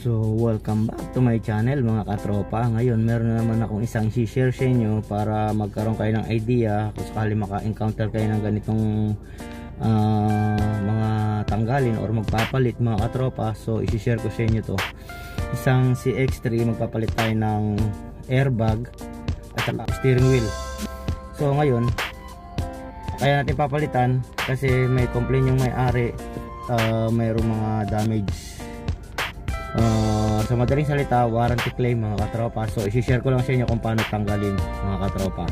So welcome back to my channel mga katropa. Ngayon meron na naman akong isang share sa inyo para magkaroon kayo ng idea kung sakali maka-encounter kayo ng ganitong mga tanggalin or magpapalit mga katropa. So isi-share ko sa inyo to. Isang CX3, magpapalit tayo ng airbag at saka steering wheel. So ngayon kaya natin papalitan kasi may complaint yung may-ari, mayroong mga damage. Sa madaling salita, warranty claim mga katropa. So isi-share ko lang sa inyo kung paano tanggalin mga katropa.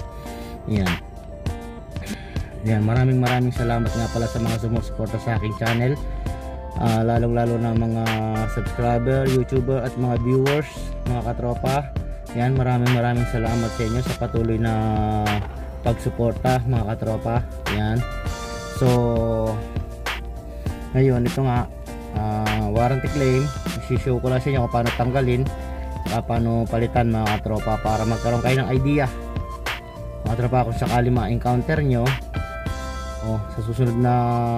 Yan, maraming salamat nga pala sa mga sumusuporta sa aking channel, lalong lalo na mga subscriber, YouTuber at mga viewers mga katropa. Yan, maraming salamat sa inyo sa patuloy na pagsuporta mga katropa. Yan, so ngayon ito nga, warranty claim. I-show ko lang sa inyo kung paano tanggalin, paano palitan mga katropa, para magkaroon kayo ng idea mga katropa kung sakali ma-encounter nyo sa susunod na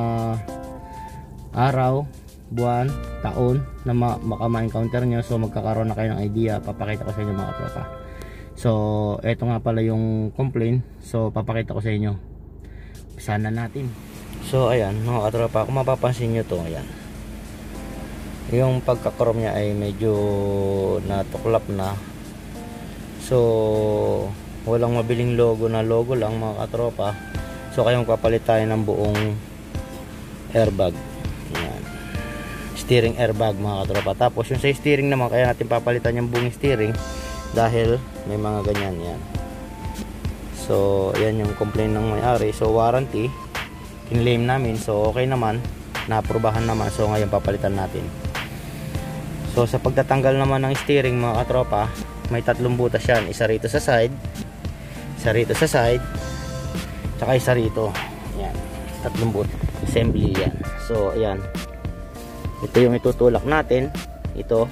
araw, buwan, taon na baka ma-encounter nyo. So magkakaroon na kayo ng idea, papakita ko sa inyo mga katropa. So eto nga pala yung complaint, so papakita ko sa inyo. Sana natin. So ayan mga katropa, kung mapapansin nyo to, ayan, yung pagkakarom niya ay medyo natuklap na. So walang mabiling logo lang mga katropa. So kaya magpapalit tayo ng buong airbag. Yan, steering airbag mga katropa. Tapos yung sa steering naman, kaya natin papalitan yung buong steering dahil may mga ganyan. Yan, so yan yung complaint ng may-ari. So warranty kinlaim namin, so okay naman, naaprubahan naman. So ngayon papalitan natin. So sa pagtatanggal naman ng steering mga katropa, may tatlong butas yan. Isa rito sa side, isa rito sa side, tsaka isa rito. Yan, tatlong butas assembly yan. So ayan, ito yung itutulak natin. Ito,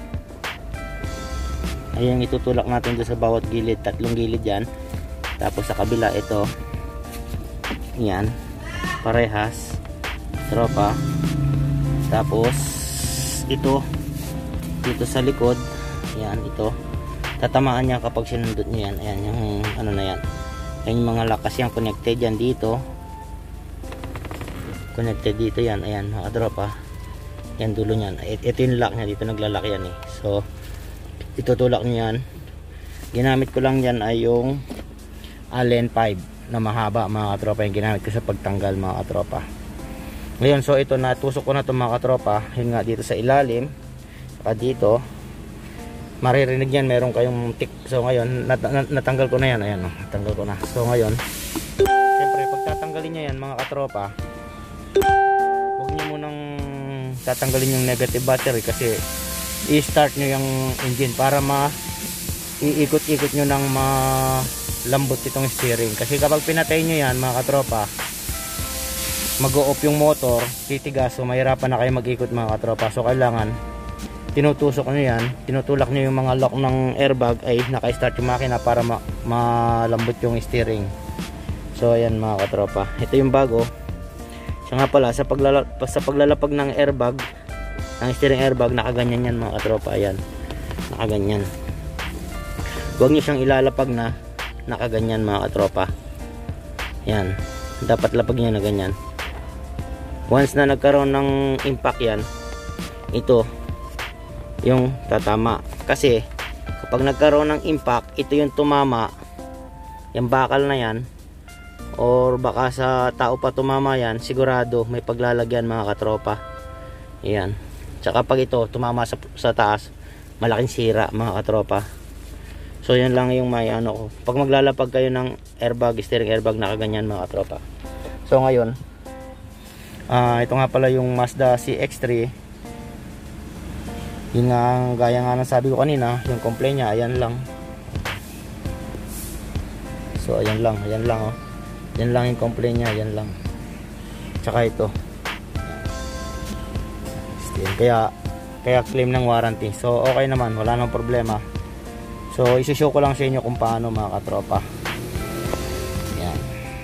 ayan, itutulak natin doon sa bawat gilid. Tatlong gilid yan. Tapos sa kabila ito, yan, parehas tropa. Tapos ito dito sa likod, yan, ito tatamaan niya kapag sinundot niya yan. Ayan yung ano na yan, yung mga lakas yan, connected yan dito, connected dito yan. Ayan mga katropa, yan dulo niyan. Ito yung lock niya, dito naglalak yan eh. So itutulak niya yan. Ginamit ko lang yan ay yung Allen 5 na mahaba mga katropa, yung ginamit ko sa pagtanggal mga katropa. Ngayon, so ito, natusok ko na ito mga katropa. Yun nga, dito sa ilalim saka dito, maririnig yan, meron kayong tick. So ngayon natanggal ko na yan. Ayan, natanggal ko na. So ngayon, siyempre pagtatanggalin nyo yan mga katropa, huwag nyo munang tatanggalin yung negative battery, kasi i-start nyo yung engine para iikot-ikot nyo ng malambot itong steering. Kasi kapag pinatay nyo yan mga katropa, mag-o-off yung motor, titigas, so mahirapan na kayo mag-ikot mga katropa. So kailangan tinutusok nyo yan, tinutulak nyo yung mga lock ng airbag, ay naka-start yung makina para malambot yung steering. So ayan mga katropa, ito yung bago. Siya nga pala, sa paglalapag ng airbag, ng steering airbag, nakaganyan yan mga katropa. Ayan, nakaganyan. Huwag nyo siyang ilalapag na nakaganyan mga katropa. Yan, dapat lapag nyo na ganyan. Once na nagkaroon ng impact yan, ito yung tatama. Kasi kapag nagkaroon ng impact, ito yung tumama, yung bakal na yan, or baka sa tao pa tumama yan, sigurado may paglalagyan mga katropa. Yan, tsaka pag ito tumama sa taas, malaking sira mga katropa. So yan lang yung may ano ko, pag maglalapag kayo ng airbag, steering airbag, nakaganyan mga katropa. So ngayon, ito nga pala yung Mazda CX3. Yun nga, gaya nga ng sabi ko kanina, yung complaint niya, ayan lang. So ayan lang oh. Yan lang yung complaint niya, ayan lang. Tsaka ito, kaya claim ng warranty. So okay naman, wala nang problema. So isi-show ko lang sa inyo kung paano mga katropa. Yan.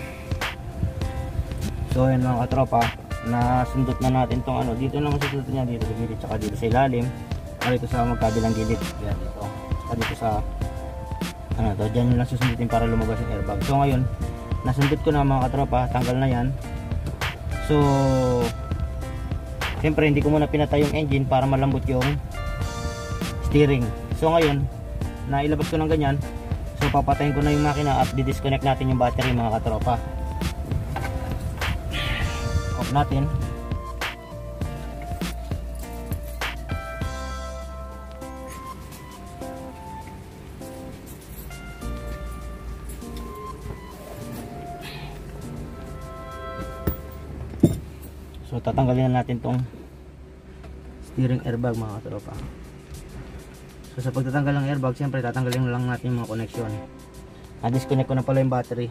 So ayan mga katropa, nasundot na natin tong ano, dito lang susundot niya, dito sa gilid, tsaka dito sa ilalim. saka dito sa magkabilang gilid. Yan, dito. Saka dito sa ano to, dyan yung lang susundutin para lumabas yung airbag. So ngayon, nasundot ko na mga katropa, tanggal na yan. So siyempre hindi ko muna pinatay yung engine para malambot yung steering. So ngayon, nailabas ko ng ganyan. So papatayin ko na yung makina at di-disconnect natin yung battery mga katropa. Off natin. So tatanggalin na natin tong steering airbag mga katropa. So sa pagtatanggal ng airbag, siyempre tatanggalin lang natin yung mga connection. Na-disconnect ko na pala yung battery.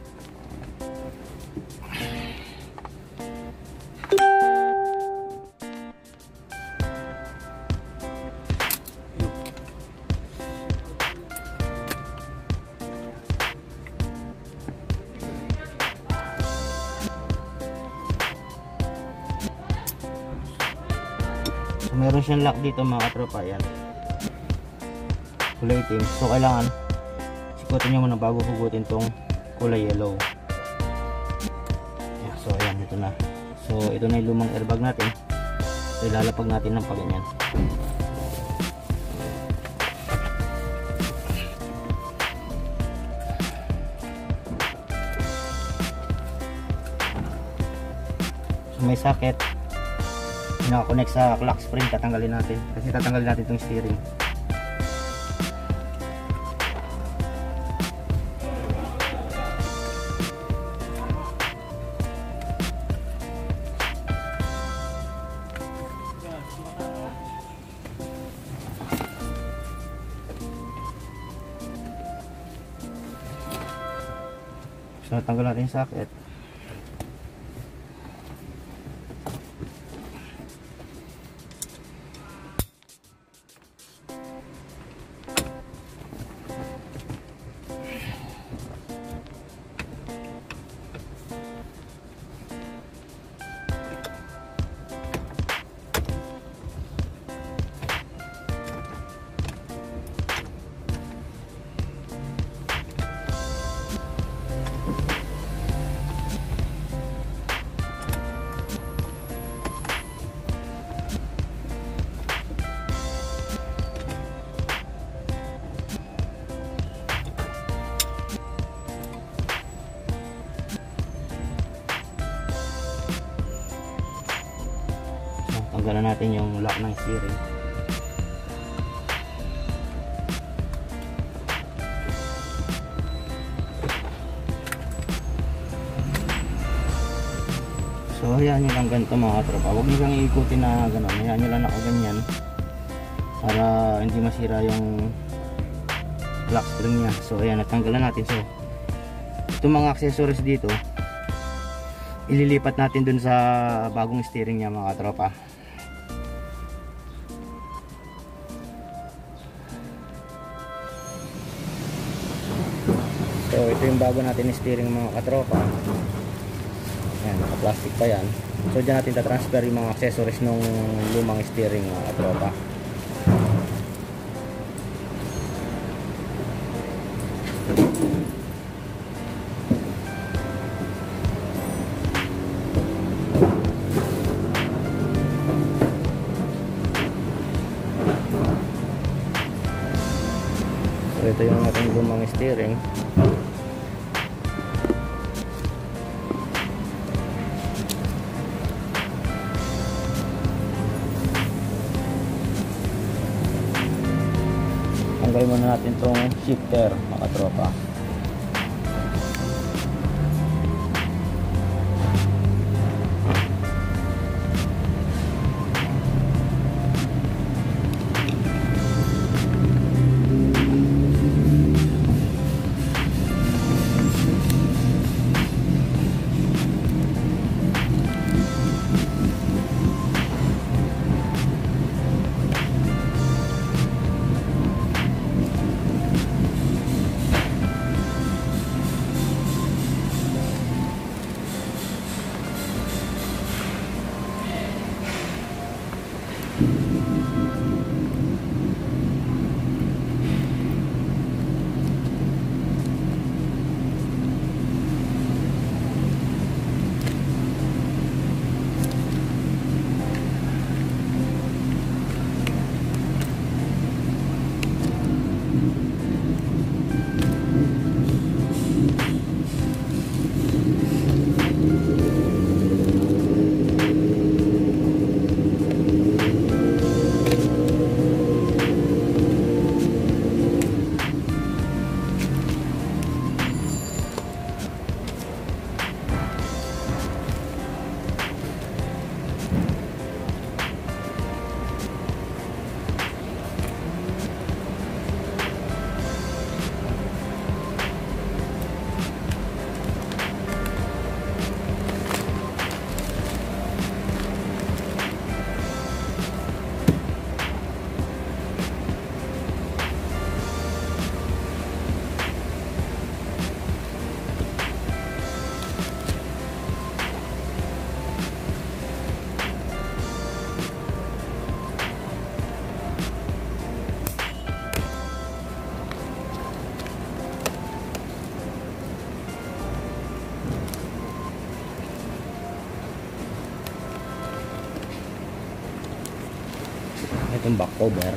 So meron siyang lock dito mga katropa, yan. Kulay itim. So kailangan sikutin nyo muna bago hugutin tong kulay yellow. Yan, so ayan, ito na. So ito na yung lumang airbag natin. So ilalapag natin ng paganyan. So may socket naka-connect sa clock spring, tatanggalin natin kasi tatanggalin natin itong steering. So natanggal natin yung socket. Tanggalan natin yung lock ng steering. So ayan nyo lang ganito mga tropa. Huwag nyo lang iikutin na gano'n. Ayan nyo lang ako ganyan para hindi masira yung lock spring nya. So ayan, natanggalan natin. So itong mga accessories dito ililipat natin dun sa bagong steering nya mga tropa. So ito yung bago natin yung steering mga katropa. Ayan, naka-plastic pa yan. So dyan natin tatransfer yung mga accessories nung lumang steering mga katropa. So ito yung ating lumang steering. Tanggalin muna natin itong shifter mga tropa. Itong back cover.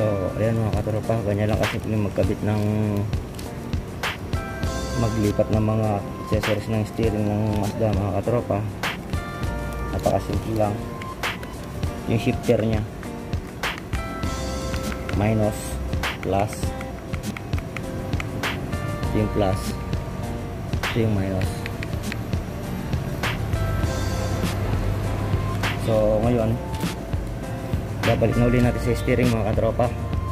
So ayan mga katropa, ganyan lang kasi magkabit ng maglipat ng mga accessories ng steering ng Mazda mga katropa. Napakasimple lang. Yung shifter nya minus, plus, ito yung plus, ito yung minus. So ngayon babalik na uli natin sa steering mga katropa.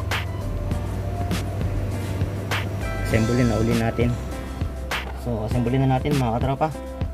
Assembly na uli natin. So assembly na natin mga katropa.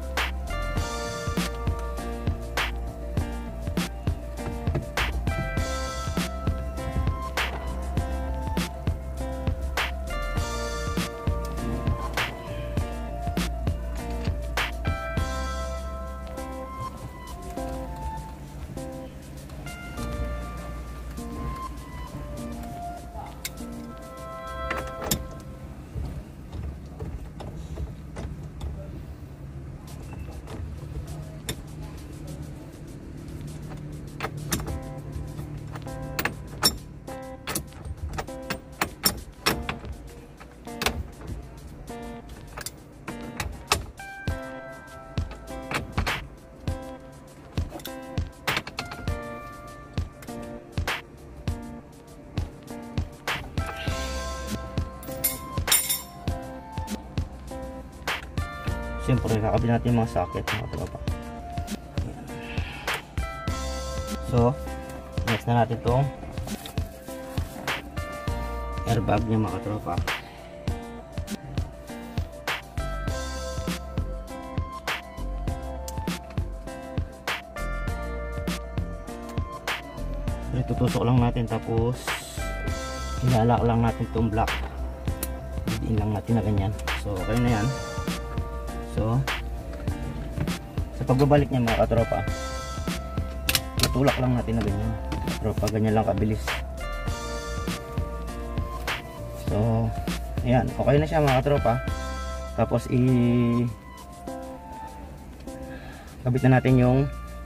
Siyempre kakabit natin yung mga socket mga tropa. So next na natin itong airbag niya mga tropa. Tutusok lang natin tapos ilalak lang natin itong block. Diin lang natin na ganyan. So okay na yan. So sa pagbabalik niya mga katropa, tutulak lang natin na ganyan katropa, ganyan lang kabilis. So ayan, okay na siya mga katropa. Tapos kabit na natin yung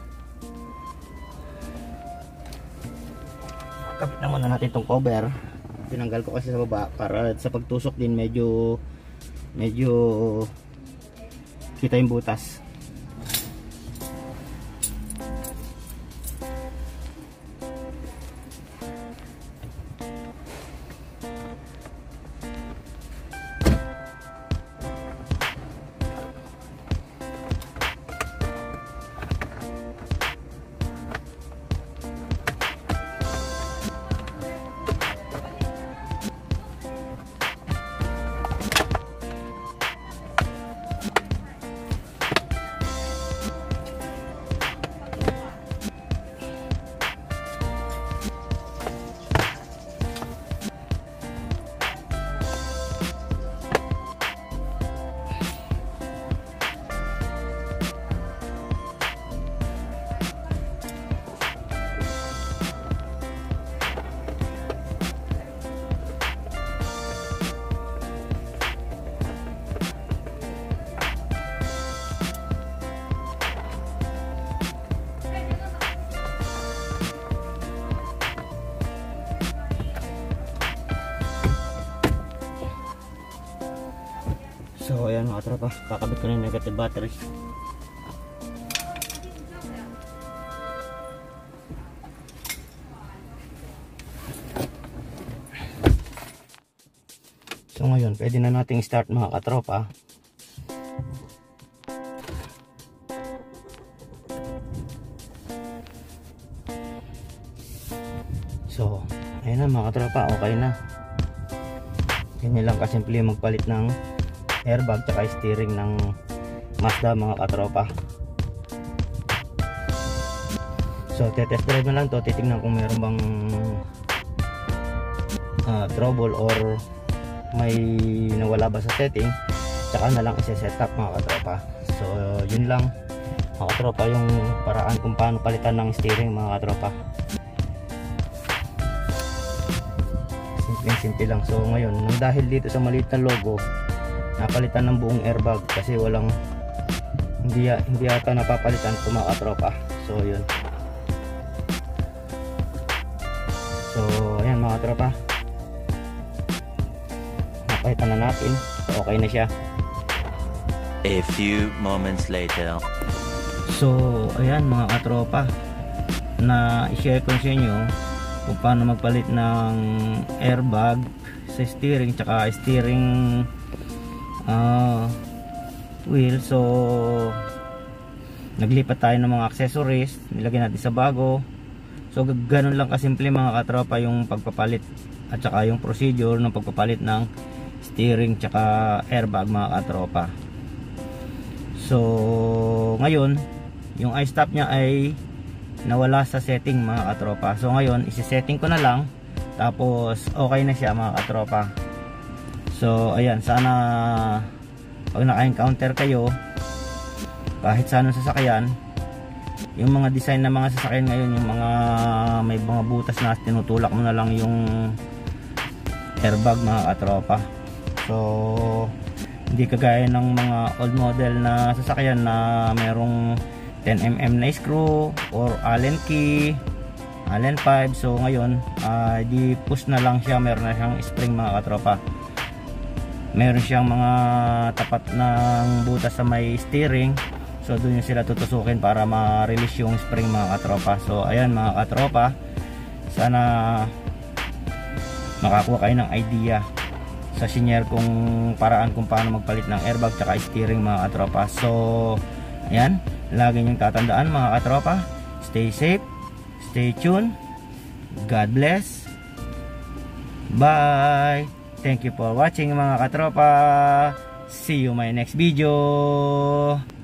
kapit na muna natin itong cover. Tinanggal ko kasi sa baba para sa pagtusok din medyo kita yung butas. So ayan mga tropa, kakabit ko na yung negative battery. So ngayon pwede na nating start mga katropa. So ayan na mga katropa, okay na. Ganyan lang kasimple magpalit ng airbag tsaka steering ng Mazda mga katropa. So test drive na lang to, titingnan kung meron bang trouble or may nawala ba sa setting, tsaka na lang isa-set up mga katropa. So yun lang mga katropa yung paraan kung paano palitan ng steering mga katropa. Simple lang. So ngayon dahil dito sa maliit na logo, napalitan ng buong airbag kasi hindi yata napapalitan ito mga katropa. So yun. So ayan mga mga tropa. Nakita na natin. So, okay na siya. A few moments later. So, ayan mga katropa, na i-share ko sa inyo kung paano magpalit ng airbag sa steering tsaka steering wheel. So, naglipat tayo ng mga accessories, nilagay natin sa bago. So, ganun lang kasimple mga katropa yung pagpapalit at saka yung procedure ng pagpapalit ng steering tsaka airbag mga katropa. So ngayon yung i-stop nya ay nawala sa setting mga katropa. So ngayon isi-setting ko na lang, tapos okay na siya mga katropa. So ayan, sana pag naka-encounter kayo kahit sa anong sasakyan, yung mga design na mga sasakyan ngayon, yung mga may mga butas na tinutulak mo na lang yung airbag mga katropa. So hindi kagaya ng mga old model na sasakyan na merong 10mm na screw or Allen key, Allen 5. So ngayon di push na lang siya, meron na siyang spring mga katropa. Meron siyang mga tapat ng butas sa may steering. So doon yung sila tutusukin para ma-release yung spring mga katropa. So ayan mga katropa, sana makakuha kayo ng idea sa senior kung paraan kung paano magpalit ng airbag tsaka steering mga katropa. So ayan, lagi niyong tatandaan mga katropa, stay safe, stay tuned, God bless, bye, thank you for watching mga katropa, see you my next video.